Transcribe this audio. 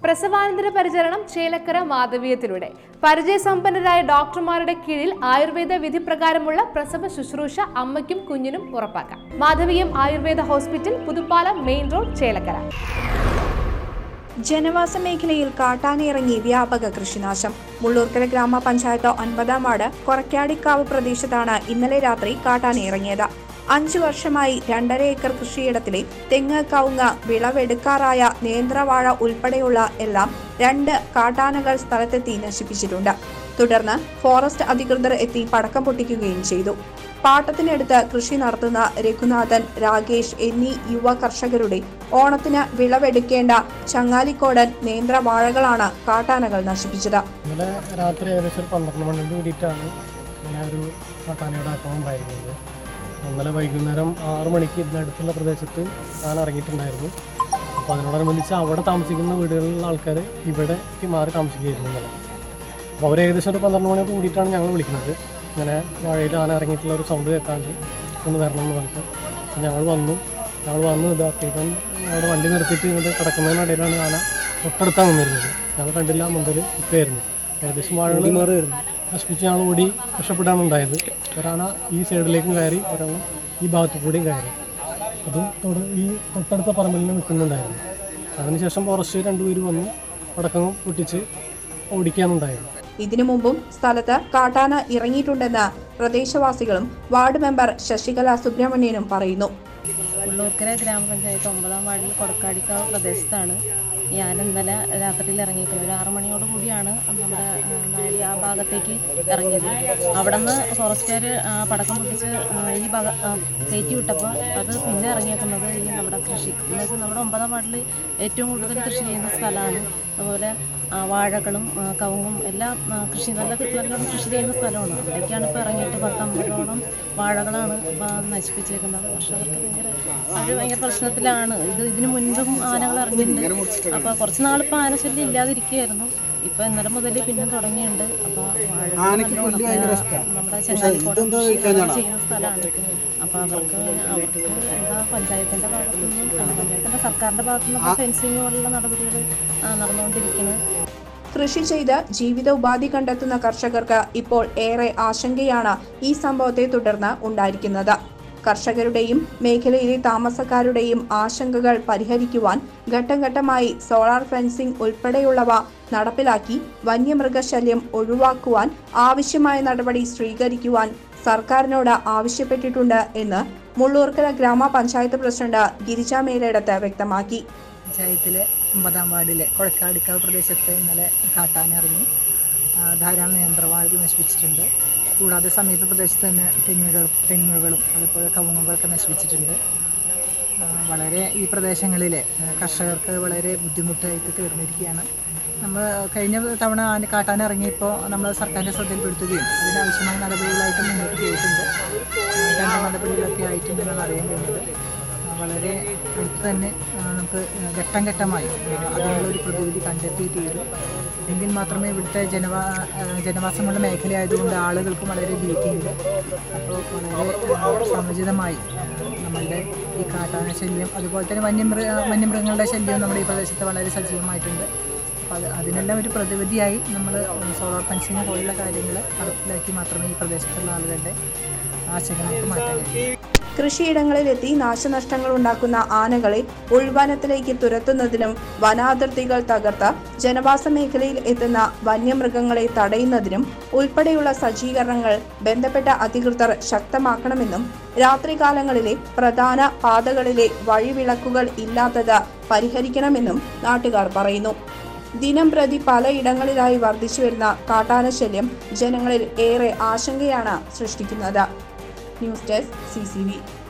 പ്രസവാനന്തര പരിചരണം ചേലക്കര മാധവീയത്തിലൂടെ പരിചയസമ്പന്നരായ ഡോക്ടർമാരുടെ കീഴിൽ ആയുർവേദ വിധി പ്രകാരമുള്ള പ്രസവ ശുശ്രൂഷ അമ്മയ്ക്കും കുഞ്ഞിനും ഉറപ്പാക്കാം. Madhaviyam Ayurveda hospital, Puthuppalam, main road, Chelakkara. ജനവാസ മേഖലയിൽ കാട്ടാനയിറങ്ങി വ്യാപക കൃഷിനാശം. മുള്ളൂർക്കര ഗ്രാമപഞ്ചായത്ത് 9-ാം വാർഡ് കൊറക്കാടിക്കാവ് പ്രദേശത്താണ് ഇന്നലെ രാത്രി കാട്ടാനയിറങ്ങിയത്. 5 വർഷമായി 2.5 ഏക്കർ കൃഷിയിടത്തിലെ തെങ്ങ്, കവുങ്ങ്, വിളവെടുക്കാറായ നേന്ത്രവാഴ ഉൾപ്പെടെയുള്ള എല്ലാം 2 കാട്ടാനകൾ സ്ഥലത്തെത്തി നശിപ്പിച്ചിട്ടുണ്ട്. തുടർന്ന് ഫോറസ്റ്റ് അധികൃതർ എത്തി പടക്കം പൊട്ടിക്കുകയും ചെയ്തു. പാട്ടത്തിനടുത്ത് കൃഷി നടത്തുന്ന രഘുനാഥൻ, രാകേഷ് എന്നീ യുവ കർഷകരുടെ ഓണത്തിന് വിളവെടുക്കേണ്ട ചങ്ങാലിക്കോടൻ നേന്ത്രവാഴകളാണ് കാട്ടാനകൾ നശിപ്പിച്ചത്. ഇന്നലെ രാത്രി ഏകദേശം 12 മണിയോട് കൂടിയിട്ടാണ് ഒരു കാട്ടാനയുടെ ആക്രമണം ഉണ്ടായിരുന്നത്. ഇന്നലെ വൈകുന്നേരം 6 മണിക്ക് ഇതിനടുത്തുള്ള പ്രദേശത്ത് ആന ഇറങ്ങിയിട്ടുണ്ടായിരുന്നു. അപ്പോൾ അതിനോടനുബന്ധിച്ച് അവിടെ താമസിക്കുന്ന വീടുകളിലുള്ള ആൾക്കാർ ഇവിടേക്ക് മാറി താമസിക്കുകയായിരുന്നു ഇന്നലെ. അപ്പോൾ അവർ ഏകദേശം ഒരു 12 മണിയോട് കൂടിയിട്ടാണ് ഞങ്ങൾ വിളിക്കുന്നത്. ഇങ്ങനെ വാഴയിൽ ആന ഇറങ്ങിയിട്ടുള്ള ഒരു സൗണ്ട് കേൾക്കാണ്ട് ഒന്ന് വരണം എന്ന് പറഞ്ഞിട്ട് ഞങ്ങൾ വന്നു ഇതാക്കിയപ്പം അവിടെ വണ്ടി നിർത്തിയിട്ട് ഇങ്ങോട്ട് കിടക്കുന്നതിനിടയിലാണ് ആന തൊട്ടടുത്താണ് നിന്നിരുന്നത്. ഞങ്ങൾ കണ്ടില്ല, മുമ്പിൽ ഇപ്പായിരുന്നു. ഏകദേശം വാഴകൾ നശിപ്പിച്ച് ഞങ്ങൾ ഓടി രക്ഷപ്പെടാണ് ഉണ്ടായത്. ഒരാന ഈ സൈഡിലേക്കും കയറി, ഒരാൾ ഈ ഭാഗത്തു കൂടിയും കയറി. അതും ഈ തൊട്ടടുത്ത പറമ്പിൽ നിൽക്കുന്നുണ്ടായിരുന്നു. അതിനുശേഷം ഫോറസ്റ്റ് 2 പേര് വന്നു പടക്കം പൊട്ടിച്ച് ഓടിക്കാനുണ്ടായിരുന്നു. ഇതിനു മുമ്പും സ്ഥലത്ത് കാട്ടാന ഇറങ്ങിയിട്ടുണ്ടെന്ന് പ്രദേശവാസികളും വാർഡ് മെമ്പർ ശശികല സുബ്രഹ്മണ്യനും പറയുന്നു. മുള്ളൂർക്കര ഗ്രാമപഞ്ചായത്ത് 9-ാം വാർഡിൽ കൊടക്കാടിക്കാവ് പ്രദേശത്താണ് ഞാൻ ഇന്നലെ രാത്രിയിൽ ഇറങ്ങിയിരിക്കുന്നത്. ഒരു 6 മണിയോട് കൂടിയാണ് നമ്മുടെ നായരി ആ ഭാഗത്തേക്ക് ഇറങ്ങിയത്. അവിടെ നിന്ന് ഫോറസ്റ്റുകാർ പടക്കം പൊട്ടിച്ച് ഈ കയറ്റി വിട്ടപ്പോൾ അത് പിന്നെ ഇറങ്ങിയേക്കുന്നത് ഈ നമ്മുടെ കൃഷി എന്ന് വെച്ചാൽ നമ്മുടെ 9-ാം വാർഡിൽ ഏറ്റവും കൂടുതൽ കൃഷി ചെയ്യുന്ന സ്ഥലമാണ്. അതുപോലെ വാഴകളും കവുങ്ങും എല്ലാം നല്ലോണം കൃഷി ചെയ്യുന്ന സ്ഥലമാണ്. അവിടേക്കാണ് ഇപ്പോൾ ഇറങ്ങിയിട്ട് 10-50ഓളം വാഴകളാണ് ഇപ്പോൾ നശിപ്പിച്ചേക്കുന്നത്. കർഷകർക്ക് ഭയങ്കര പ്രശ്നത്തിലാണ്. ഇതിനു മുൻപും ആനകൾ ഇറങ്ങിയിട്ടുണ്ട്. അപ്പോൾ കുറച്ച് നാളിപ്പോൾ ആനശല്യം ഇല്ലാതിരിക്കുകയായിരുന്നു. ഇപ്പോൾ ഇന്നലെ മുതൽ പിന്നെ തുടങ്ങിയിട്ടുണ്ട്. അപ്പോൾ നമ്മുടെ ചെങ്ങാലിക്കോടൻ ചെയ്യുന്ന സ്ഥലമാണ്. അപ്പോൾ അവർക്ക് എന്താ പഞ്ചായത്തിൻ്റെ ഭാഗത്തുനിന്നും പഞ്ചായത്തിൻ്റെ സർക്കാരിൻ്റെ ഭാഗത്തുനിന്നും ഫെൻസിങ് പോലുള്ള നടപടികൾ നടന്നുകൊണ്ടിരിക്കുന്നത്. കൃഷി ചെയ്ത് ജീവിത ഉപാധി കണ്ടെത്തുന്ന കർഷകർക്ക് ഇപ്പോൾ ഏറെ ആശങ്കയാണ് ഈ സംഭവത്തെ തുടർന്ന് ഉണ്ടായിരിക്കുന്നത്. കർഷകരുടെയും മേഖലയിലെ താമസക്കാരുടെയും ആശങ്കകൾ പരിഹരിക്കുവാൻ ഘട്ടം ഘട്ടമായി സോളാർ ഫെൻസിംഗ് ഉൾപ്പെടെയുള്ളവ നടപ്പിലാക്കി വന്യമൃഗശല്യം ഒഴിവാക്കുവാൻ ആവശ്യമായ നടപടി സ്വീകരിക്കുവാൻ സർക്കാരിനോട് ആവശ്യപ്പെട്ടിട്ടുണ്ട് എന്ന് മുള്ളൂർക്കര ഗ്രാമപഞ്ചായത്ത് പ്രസിഡന്റ് ഗിരിജ മേലേടത്ത് വ്യക്തമാക്കി. പഞ്ചായത്തിലെ 9-ാം വാർഡിലെ കൊടക്കാടിക്കാവ് പ്രദേശത്ത് ഇന്നലെ കാട്ടാന ഇറങ്ങി ധാരാളം നേന്ത്രവാഴകൾ നശിപ്പിച്ചിട്ടുണ്ട്. കൂടാതെ സമീപ പ്രദേശത്ത് തന്നെ തെങ്ങുകളും അതുപോലെ കവുങ്ങുകളൊക്കെ നശിപ്പിച്ചിട്ടുണ്ട്. വളരെ ഈ പ്രദേശങ്ങളിലെ കർഷകർക്ക് വളരെ ബുദ്ധിമുട്ടായിട്ട് തീർന്നിരിക്കുകയാണ്. നമ്മൾ കഴിഞ്ഞ തവണ കാട്ടാന ഇറങ്ങിയപ്പോൾ നമ്മൾ സർക്കാരിൻ്റെ ശ്രദ്ധയിൽപ്പെടുത്തുകയും അതിനാവശ്യമായ നടപടികളായിട്ട് മുന്നോട്ട് പോയിട്ടുണ്ട്. 2 നടപടികളൊക്കെ ആയിട്ടുണ്ടെന്നാണ് അറിയാൻ കഴിഞ്ഞത്. വളരെ അടുത്ത് തന്നെ നമുക്ക് ഘട്ടം ഘട്ടമായി അതിനുള്ളൊരു പ്രതിവിധി കണ്ടെത്തി തീരും. എങ്കിൽ മാത്രമേ ഇവിടുത്തെ ജനവാസമുള്ള മേഖലയായതുകൊണ്ട് ആളുകൾക്ക് വളരെ ഭീതിയുണ്ട്. അപ്പോൾ വളരെ സമുചിതമായി നമ്മളുടെ ഈ കാട്ടാന ശല്യം, അതുപോലെ തന്നെ വന്യമൃഗങ്ങളുടെ ശല്യം നമ്മുടെ ഈ പ്രദേശത്ത് വളരെ സജീവമായിട്ടുണ്ട്. അപ്പോൾ അതിനെല്ലാം ഒരു പ്രതിവിധിയായി നമ്മൾ സോളാർ ഫെൻസിങ് പോലുള്ള കാര്യങ്ങൾ നടപ്പിലാക്കി മാത്രമേ ഈ പ്രദേശത്തുള്ള ആളുകളുടെ ആശങ്കകൾക്ക് മാറ്റാൻ കഴിയൂ. കൃഷിയിടങ്ങളിലെത്തി നാശനഷ്ടങ്ങൾ ഉണ്ടാക്കുന്ന ആനകളെ ഉൾവനത്തിലേക്ക് തുരത്തുന്നതിനും വനാതിർത്തികൾ തകർത്ത് ജനവാസ മേഖലയിൽ എത്തുന്ന വന്യമൃഗങ്ങളെ തടയുന്നതിനും ഉൾപ്പെടെയുള്ള സജ്ജീകരണങ്ങൾ ബന്ധപ്പെട്ട അധികൃതർ ശക്തമാക്കണമെന്നും രാത്രികാലങ്ങളിലെ പ്രധാന പാതകളിലെ വഴിവിളക്കുകൾ ഇല്ലാത്തത് പരിഹരിക്കണമെന്നും നാട്ടുകാർ പറയുന്നു. ദിനം പ്രതി പലയിടങ്ങളിലായി വർദ്ധിച്ചുവരുന്ന കാട്ടാനശല്യം ജനങ്ങളിൽ ഏറെ ആശങ്കയാണ് സൃഷ്ടിക്കുന്നത്. News desk CCV.